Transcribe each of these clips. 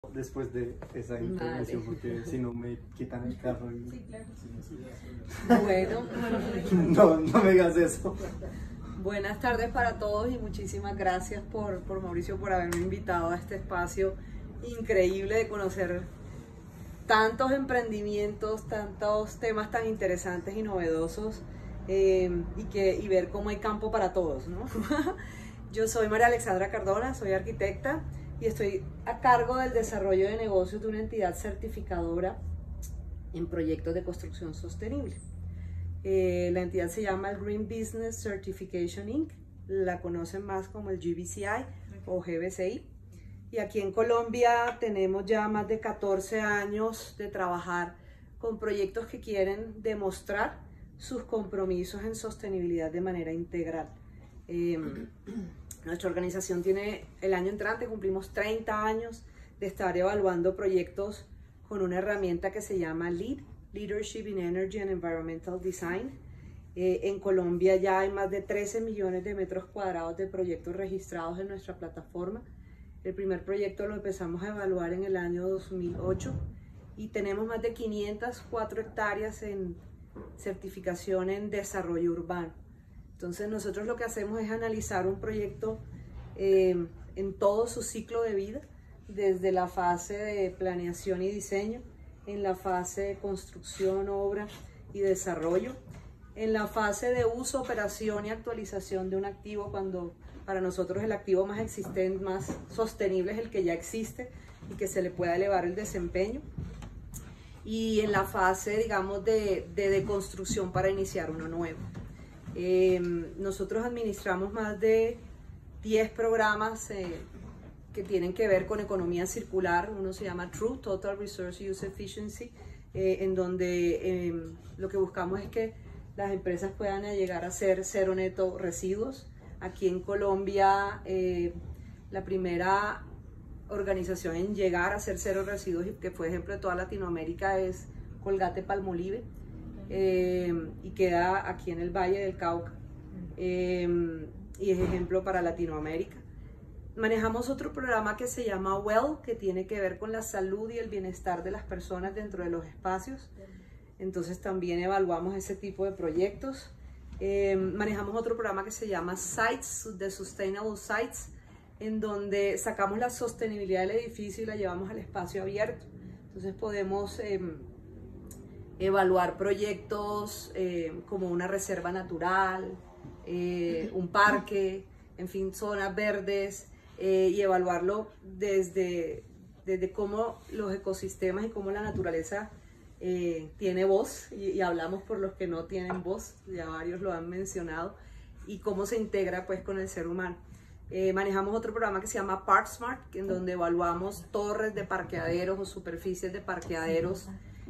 después de esa información, porque si no me quitan el carro y... Sí, claro. Bueno, No me digas eso. buenas tardes para todos y muchísimas gracias por Mauricio por haberme invitado a este espacio increíble de conocer tantos emprendimientos, tantos temas tan interesantes y novedosos y ver cómo hay campo para todos, ¿no? Yo soy María Alexandra Cardona, soy arquitecta y estoy a cargo del desarrollo de negocios de una entidad certificadora en proyectos de construcción sostenible. La entidad se llama el Green Business Certification Inc. La conocen más como el GBCI o GBCI. Y aquí en Colombia tenemos ya más de 14 años de trabajar con proyectos que quieren demostrar sus compromisos en sostenibilidad de manera integral. Nuestra organización tiene el año entrante, cumplimos 30 años de estar evaluando proyectos con una herramienta que se llama LEED, Leadership in Energy and Environmental Design. En Colombia ya hay más de 13 millones de metros cuadrados de proyectos registrados en nuestra plataforma. El primer proyecto lo empezamos a evaluar en el año 2008 y tenemos más de 504 hectáreas en certificación en desarrollo urbano. Entonces nosotros lo que hacemos es analizar un proyecto en todo su ciclo de vida, desde la fase de planeación y diseño, en la fase de construcción, obra y desarrollo, en la fase de uso, operación y actualización de un activo, cuando para nosotros el activo más existente, más sostenible es el que ya existe y que se le pueda elevar el desempeño, y en la fase, digamos, de construcción para iniciar uno nuevo. Nosotros administramos más de 10 programas que tienen que ver con economía circular. Uno se llama TRUE, Total Resource Use Efficiency, en donde lo que buscamos es que las empresas puedan llegar a ser cero neto residuos. Aquí en Colombia, la primera organización en llegar a ser cero residuos, que fue ejemplo de toda Latinoamérica, es Colgate-Palmolive, y queda aquí en el Valle del Cauca, y es ejemplo para Latinoamérica. Manejamos otro programa que se llama WELL, que tiene que ver con la salud y el bienestar de las personas dentro de los espacios. Entonces también evaluamos ese tipo de proyectos. Manejamos otro programa que se llama SITES, de Sustainable Sites, en donde sacamos la sostenibilidad del edificio y la llevamos al espacio abierto. Entonces podemos evaluar proyectos como una reserva natural, un parque, en fin, zonas verdes, y evaluarlo desde cómo los ecosistemas y cómo la naturaleza tiene voz, y hablamos por los que no tienen voz, ya varios lo han mencionado, y cómo se integra pues con el ser humano. Manejamos otro programa que se llama ParkSmart, en donde evaluamos torres de parqueaderos o superficies de parqueaderos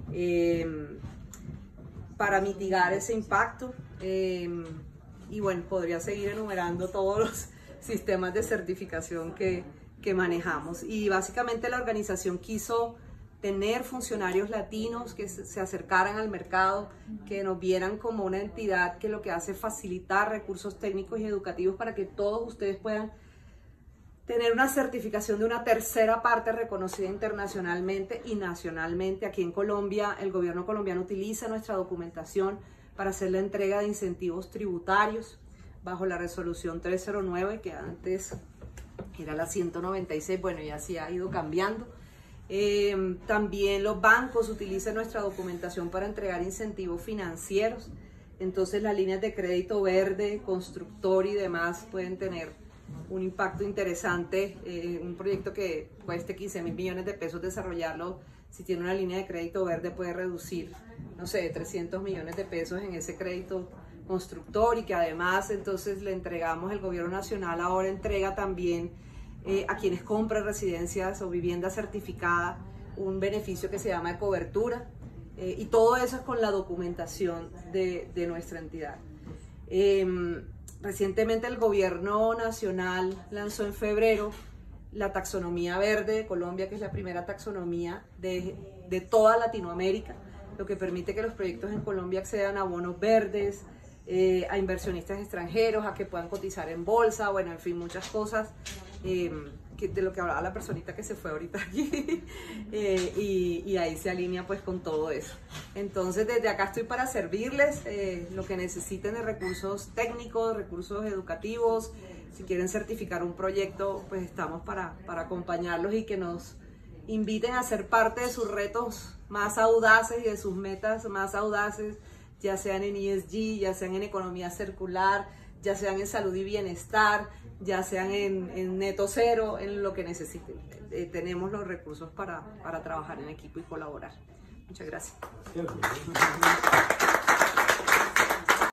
para mitigar ese impacto, y bueno, podría seguir enumerando todos los sistemas de certificación que manejamos. Y básicamente la organización quiso tener funcionarios latinos que se acercaran al mercado, que nos vieran como una entidad que lo que hace es facilitar recursos técnicos y educativos para que todos ustedes puedan tener una certificación de una tercera parte reconocida internacionalmente y nacionalmente. Aquí en Colombia, el gobierno colombiano utiliza nuestra documentación para hacer la entrega de incentivos tributarios bajo la resolución 309, que antes era la 196, bueno, ya sí ha ido cambiando. También los bancos utilizan nuestra documentación para entregar incentivos financieros. Entonces las líneas de crédito verde, constructor y demás pueden tener un impacto interesante. Un proyecto que cueste 15.000 millones de pesos desarrollarlo, si tiene una línea de crédito verde puede reducir, no sé, 300 millones de pesos en ese crédito constructor, y que además entonces le entregamos, el gobierno nacional ahora entrega también a quienes compran residencias o vivienda certificada un beneficio que se llama de cobertura, y todo eso es con la documentación de nuestra entidad. Recientemente el gobierno nacional lanzó en febrero la taxonomía verde de Colombia, que es la primera taxonomía de toda Latinoamérica, lo que permite que los proyectos en Colombia accedan a bonos verdes, a inversionistas extranjeros, a que puedan cotizar en bolsa, bueno, en fin, muchas cosas de lo que hablaba la personita que se fue ahorita aquí, y ahí se alinea pues con todo eso. Entonces desde acá estoy para servirles, lo que necesiten de recursos técnicos, recursos educativos. Si quieren certificar un proyecto, pues estamos para acompañarlos y que nos inviten a ser parte de sus retos más audaces y de sus metas más audaces, ya sean en ESG, ya sean en economía circular, ya sean en salud y bienestar, ya sean en neto cero, en lo que necesiten. Tenemos los recursos para trabajar en equipo y colaborar. Muchas gracias.